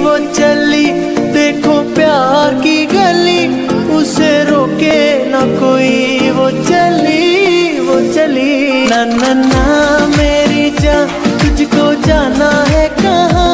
वो चली, देखो प्यार की गली, उसे रोके ना कोई। वो चली ना ना ना मेरी जान, तुझको जाना है कहाँ।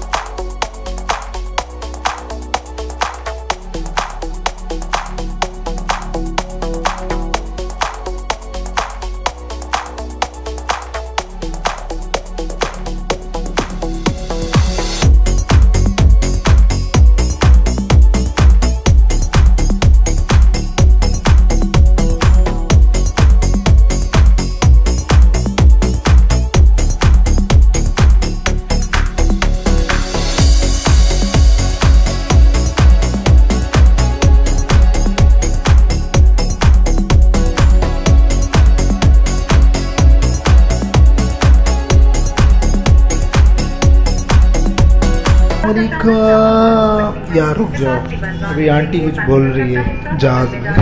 यार रुक जाओ, अभी आंटी कुछ बोल रही है जहाज में।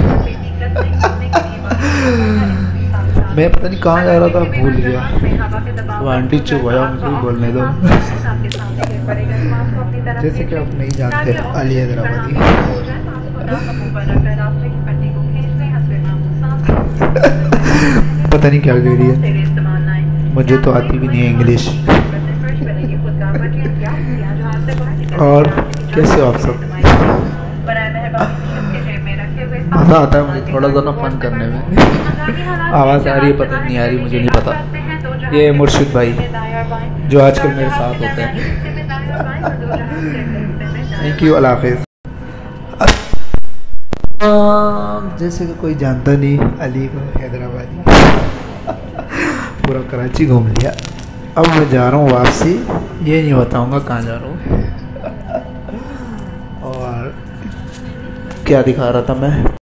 मैं पता नहीं कहाँ जा रहा था, भूल गया। वो आंटी चुप हो जाओ, मुझे भी बोलने दो। जैसे कि आप नहीं जानते अली हैदराबादी। पता नहीं क्या कह रही है, मुझे तो आती भी नहीं है इंग्लिश। और कैसे हो आप सब? मज़ा आता है मुझे थोड़ा सा ना फन करने में। आवाज़ आ रही है, पता नहीं आ रही, मुझे नहीं पता। ये मुर्शिद भाई जो आजकल मेरे साथ होते हैं। थैंक यू, अल्लाह हाफिज़। जैसे कि कोई जानता नहीं अली को हैदराबादी। पूरा कराची घूम लिया, अब मैं जा रहा हूँ वापसी। ये नहीं बताऊँगा कहाँ जा रहा हूँ और क्या दिखा रहा था मैं।